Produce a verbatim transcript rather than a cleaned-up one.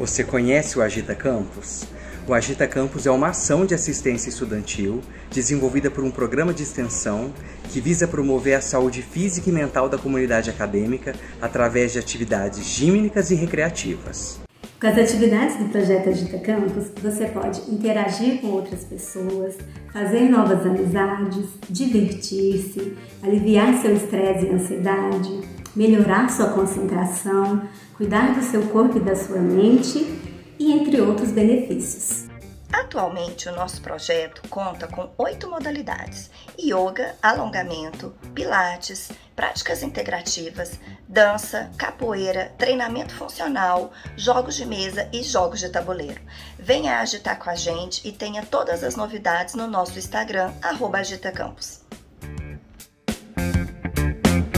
Você conhece o Agita Campus? O Agita Campus é uma ação de assistência estudantil desenvolvida por um programa de extensão que visa promover a saúde física e mental da comunidade acadêmica através de atividades gímnicas e recreativas. Com as atividades do projeto Agita Campus, você pode interagir com outras pessoas, fazer novas amizades, divertir-se, aliviar seu estresse e ansiedade, melhorar sua concentração, cuidar do seu corpo e da sua mente e entre outros benefícios. Atualmente, o nosso projeto conta com oito modalidades: yoga, alongamento, pilates, práticas integrativas, dança, capoeira, treinamento funcional, jogos de mesa e jogos de tabuleiro. Venha agitar com a gente e tenha todas as novidades no nosso Instagram, arroba Agita Campus.